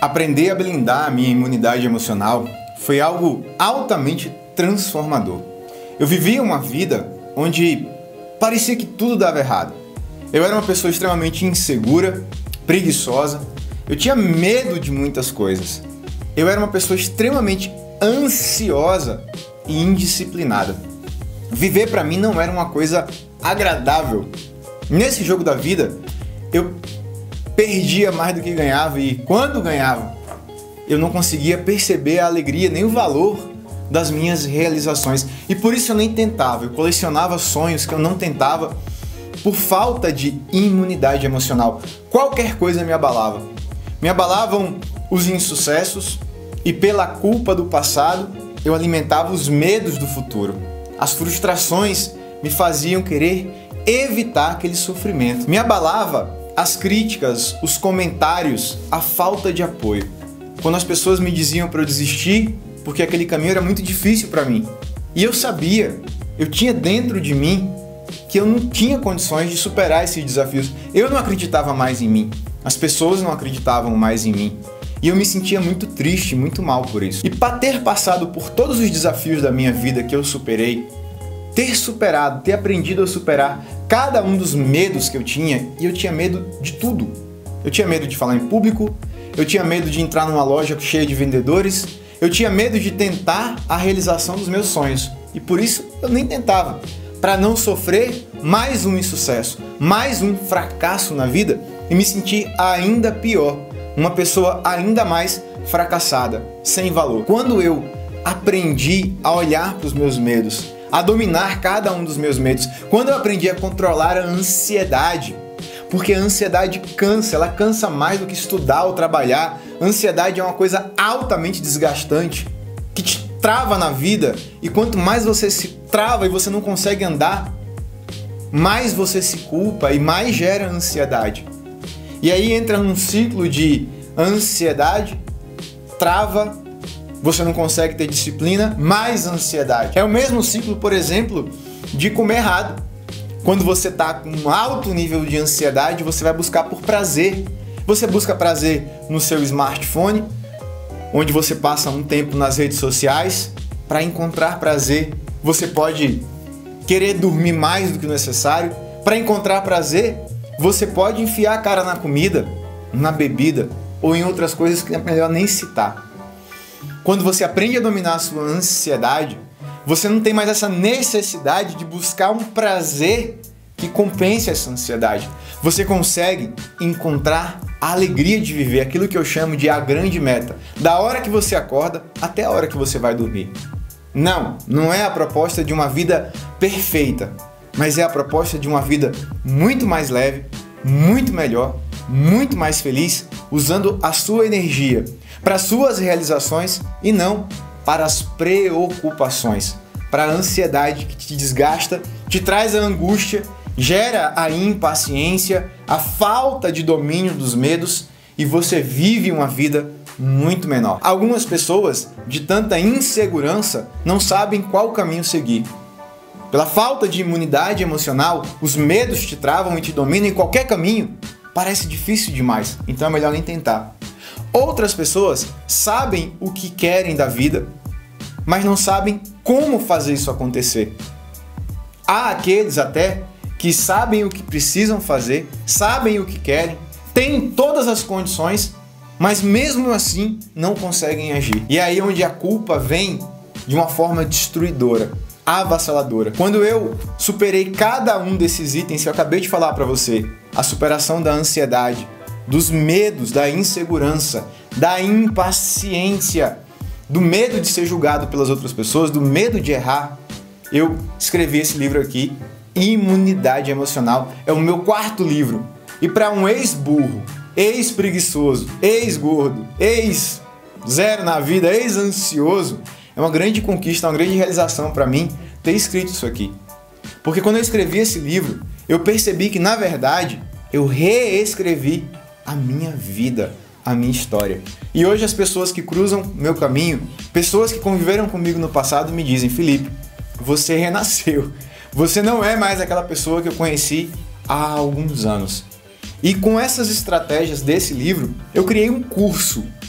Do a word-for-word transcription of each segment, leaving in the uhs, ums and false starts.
Aprender a blindar a minha imunidade emocional foi algo altamente transformador. Eu vivia uma vida onde parecia que tudo dava errado. Eu era uma pessoa extremamente insegura, preguiçosa, eu tinha medo de muitas coisas. Eu era uma pessoa extremamente ansiosa e indisciplinada. Viver para mim não era uma coisa agradável. Nesse jogo da vida, eu perdia mais do que ganhava e quando ganhava, eu não conseguia perceber a alegria nem o valor das minhas realizações. E por isso eu nem tentava, eu colecionava sonhos que eu não tentava por falta de imunidade emocional. Qualquer coisa me abalava. Me abalavam os insucessos e pela culpa do passado eu alimentava os medos do futuro. As frustrações me faziam querer evitar aquele sofrimento. Me abalava as críticas, os comentários, a falta de apoio. Quando as pessoas me diziam para eu desistir, porque aquele caminho era muito difícil para mim. E eu sabia, eu tinha dentro de mim que eu não tinha condições de superar esses desafios. Eu não acreditava mais em mim. As pessoas não acreditavam mais em mim. E eu me sentia muito triste, muito mal por isso. E para ter passado por todos os desafios da minha vida que eu superei, ter superado, ter aprendido a superar cada um dos medos que eu tinha, e eu tinha medo de tudo. Eu tinha medo de falar em público, eu tinha medo de entrar numa loja cheia de vendedores, eu tinha medo de tentar a realização dos meus sonhos. E por isso eu nem tentava, para não sofrer mais um insucesso, mais um fracasso na vida e me sentir ainda pior, uma pessoa ainda mais fracassada, sem valor. Quando eu aprendi a olhar para os meus medos, a dominar cada um dos meus medos, quando eu aprendi a controlar a ansiedade, porque a ansiedade cansa, ela cansa mais do que estudar ou trabalhar. A ansiedade é uma coisa altamente desgastante, que te trava na vida, e quanto mais você se trava e você não consegue andar, mais você se culpa e mais gera ansiedade. E aí entra num ciclo de ansiedade, trava, você não consegue ter disciplina, mais ansiedade. É o mesmo ciclo, por exemplo, de comer errado. Quando você está com um alto nível de ansiedade, você vai buscar por prazer. Você busca prazer no seu smartphone, onde você passa um tempo nas redes sociais para encontrar prazer. Você pode querer dormir mais do que o necessário. Para encontrar prazer, você pode enfiar a cara na comida, na bebida ou em outras coisas que é melhor nem citar. Quando você aprende a dominar a sua ansiedade, você não tem mais essa necessidade de buscar um prazer que compense essa ansiedade. Você consegue encontrar a alegria de viver, aquilo que eu chamo de a grande meta, da hora que você acorda até a hora que você vai dormir. Não, não é a proposta de uma vida perfeita, mas é a proposta de uma vida muito mais leve, muito melhor, muito mais feliz, usando a sua energia para suas realizações e não para as preocupações, para a ansiedade que te desgasta, te traz a angústia, gera a impaciência, a falta de domínio dos medos e você vive uma vida muito menor. Algumas pessoas, de tanta insegurança, não sabem qual caminho seguir. Pela falta de imunidade emocional, os medos te travam e te dominam em qualquer caminho. Parece difícil demais, então é melhor nem tentar. Outras pessoas sabem o que querem da vida, mas não sabem como fazer isso acontecer. Há aqueles até que sabem o que precisam fazer, sabem o que querem, têm todas as condições, mas mesmo assim não conseguem agir. E é aí onde a culpa vem de uma forma destruidora, avassaladora. Quando eu superei cada um desses itens que eu acabei de falar para você, a superação da ansiedade, dos medos, da insegurança, da impaciência, do medo de ser julgado pelas outras pessoas, do medo de errar, eu escrevi esse livro aqui, Imunidade Emocional. É o meu quarto livro. E para um ex-burro, ex-preguiçoso, ex-gordo, ex-zero na vida, ex-ansioso, é uma grande conquista, uma grande realização para mim ter escrito isso aqui. Porque quando eu escrevi esse livro, eu percebi que, na verdade, eu reescrevi a minha vida, a minha história. E hoje as pessoas que cruzam meu caminho, pessoas que conviveram comigo no passado, me dizem: Felipe, você renasceu. Você não é mais aquela pessoa que eu conheci há alguns anos. E com essas estratégias desse livro, eu criei um curso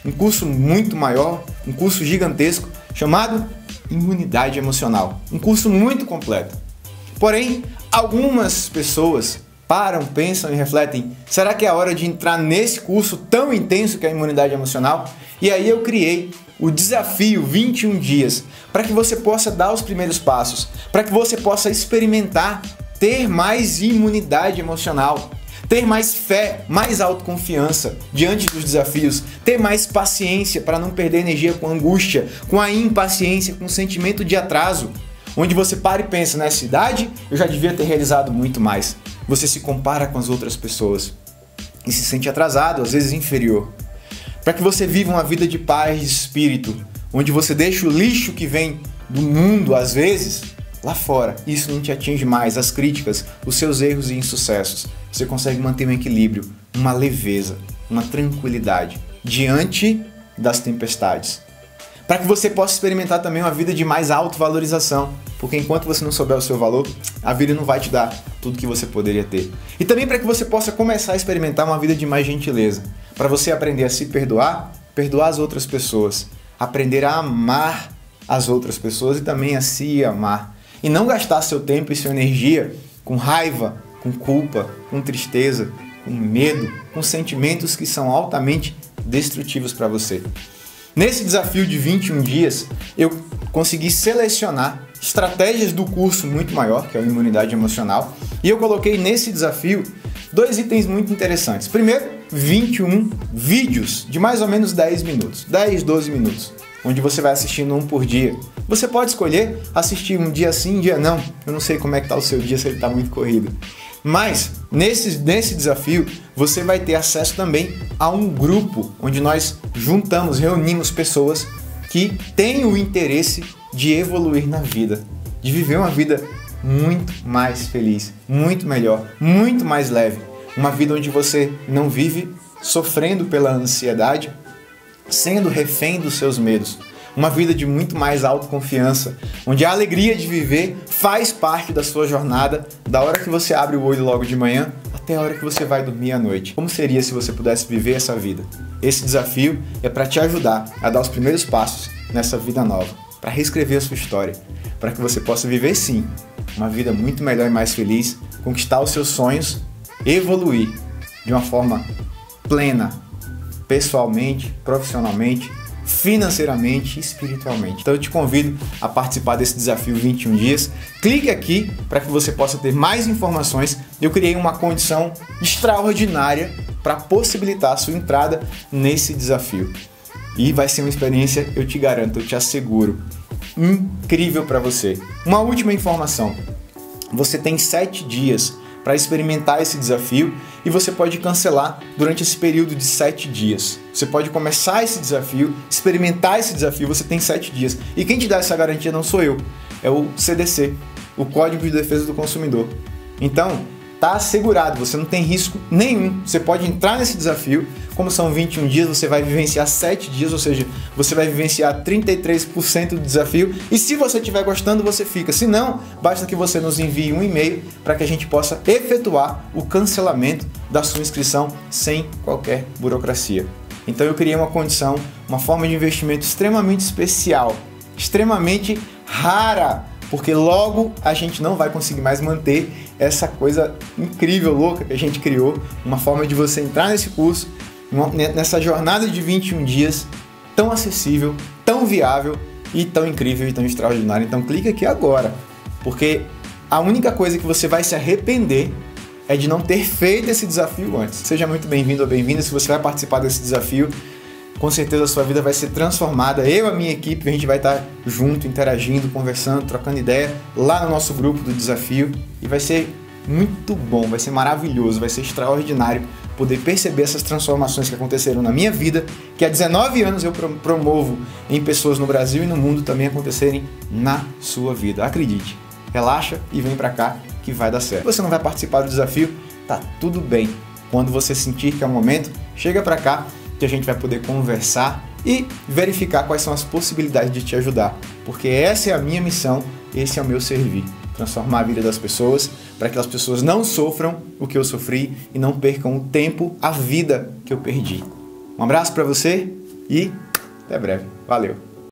um curso muito maior, um curso gigantesco, chamado Imunidade Emocional. Um curso muito completo. Porém, algumas pessoas param, pensam e refletem, será que é a hora de entrar nesse curso tão intenso que é a imunidade emocional? E aí eu criei o desafio vinte e um dias, para que você possa dar os primeiros passos, para que você possa experimentar ter mais imunidade emocional, ter mais fé, mais autoconfiança diante dos desafios, ter mais paciência para não perder energia com angústia, com a impaciência, com o sentimento de atraso, onde você para e pensa, nessa idade eu já devia ter realizado muito mais. Você se compara com as outras pessoas e se sente atrasado, às vezes inferior. Para que você viva uma vida de paz de espírito, onde você deixa o lixo que vem do mundo, às vezes, lá fora. Isso não te atinge mais, as críticas, os seus erros e insucessos. Você consegue manter um equilíbrio, uma leveza, uma tranquilidade diante das tempestades. Para que você possa experimentar também uma vida de mais autovalorização, porque enquanto você não souber o seu valor, a vida não vai te dar tudo que você poderia ter. E também para que você possa começar a experimentar uma vida de mais gentileza, para você aprender a se perdoar, perdoar as outras pessoas, aprender a amar as outras pessoas e também a se amar. E não gastar seu tempo e sua energia com raiva, com culpa, com tristeza, com medo, com sentimentos que são altamente destrutivos para você. Nesse desafio de vinte e um dias, eu consegui selecionar estratégias do curso muito maior, que é a Imunidade Emocional, e eu coloquei nesse desafio dois itens muito interessantes. Primeiro, vinte e um vídeos de mais ou menos dez minutos, dez, doze minutos, onde você vai assistindo um por dia. Você pode escolher assistir um dia sim, um dia não. Eu não sei como é que está o seu dia, se ele está muito corrido. Mas, nesse, nesse desafio, você vai ter acesso também a um grupo onde nós juntamos, reunimos pessoas que têm o interesse de evoluir na vida, de viver uma vida muito mais feliz, muito melhor, muito mais leve. Uma vida onde você não vive sofrendo pela ansiedade, sendo refém dos seus medos. Uma vida de muito mais autoconfiança, onde a alegria de viver faz parte da sua jornada, da hora que você abre o olho logo de manhã até a hora que você vai dormir à noite. Como seria se você pudesse viver essa vida? Esse desafio é para te ajudar a dar os primeiros passos nessa vida nova, para reescrever a sua história, para que você possa viver sim uma vida muito melhor e mais feliz, conquistar os seus sonhos, evoluir de uma forma plena, pessoalmente, profissionalmente, financeiramente e espiritualmente. Então eu te convido a participar desse desafio vinte e um dias. Clique aqui para que você possa ter mais informações. Eu criei uma condição extraordinária para possibilitar a sua entrada nesse desafio. E vai ser uma experiência, eu te garanto, eu te asseguro, incrível para você. Uma última informação. Você tem sete dias para experimentar esse desafio e você pode cancelar durante esse período de sete dias. Você pode começar esse desafio, experimentar esse desafio, você tem sete dias. E quem te dá essa garantia não sou eu, é o C D C, o Código de Defesa do Consumidor. Então, tá assegurado, você não tem risco nenhum. Você pode entrar nesse desafio, como são vinte e um dias, você vai vivenciar sete dias, ou seja, você vai vivenciar trinta e três por cento do desafio. E se você estiver gostando, você fica. Se não, basta que você nos envie um e-mail para que a gente possa efetuar o cancelamento da sua inscrição sem qualquer burocracia. Então eu criei uma condição, uma forma de investimento extremamente especial, extremamente rara, porque logo a gente não vai conseguir mais manter essa coisa incrível, louca que a gente criou, uma forma de você entrar nesse curso, nessa jornada de vinte e um dias, tão acessível, tão viável e tão incrível e tão extraordinária. Então clica aqui agora, porque a única coisa que você vai se arrepender é de não ter feito esse desafio antes. Seja muito bem-vindo ou bem-vinda. Se você vai participar desse desafio, com certeza a sua vida vai ser transformada. Eu e a minha equipe, a gente vai estar junto, interagindo, conversando, trocando ideia lá no nosso grupo do desafio. E vai ser muito bom, vai ser maravilhoso, vai ser extraordinário poder perceber essas transformações que aconteceram na minha vida, que há dezenove anos eu promovo em pessoas no Brasil e no mundo também acontecerem na sua vida. Acredite, relaxa e vem pra cá que vai dar certo. Se você não vai participar do desafio, tá tudo bem. Quando você sentir que é o momento, chega pra cá que a gente vai poder conversar e verificar quais são as possibilidades de te ajudar, porque essa é a minha missão, esse é o meu servir, transformar a vida das pessoas para que as pessoas não sofram o que eu sofri e não percam o tempo, a vida que eu perdi. Um abraço para você e até breve. Valeu!